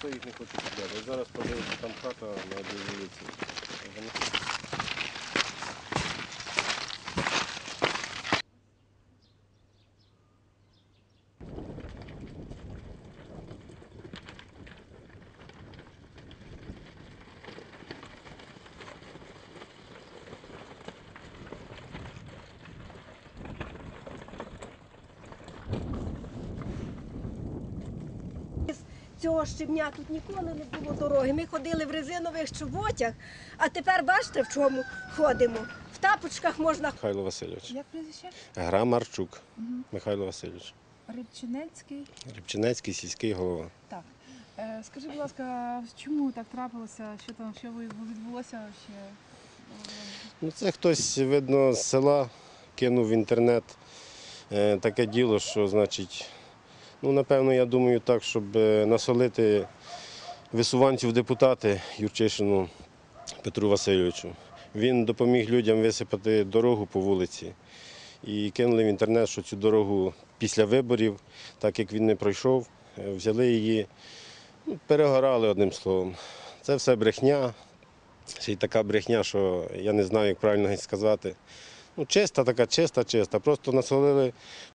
ніхто їх не хоче купляти. Ось зараз подивиться там хата на одній вулиці. Цього щебня тут ніколи не було дороги. Ми ходили в резинових чоботях, а тепер бачите, в чому ходимо. В тапочках можна. Михайло Васильович. Як прізвище? Грамарчук Михайло Васильович. Рибчинецький. Рибчинецький сільський голова. Так. Скажи, будь ласка, чому так трапилося? Що відбулося ще? Ну, це хтось, видно, з села кинув в інтернет таке діло, що, значить, ну, напевно, я думаю так, щоб насолити висуванців в депутати Юрчишину Петру Васильовичу. Він допоміг людям висипати дорогу по вулиці і кинули в інтернет, що цю дорогу після виборів, так як він не пройшов, взяли її, ну, перегорали одним словом. Це все брехня, ще й така брехня, що я не знаю, як правильно сказати. Ну, чиста така, чиста. Просто насолили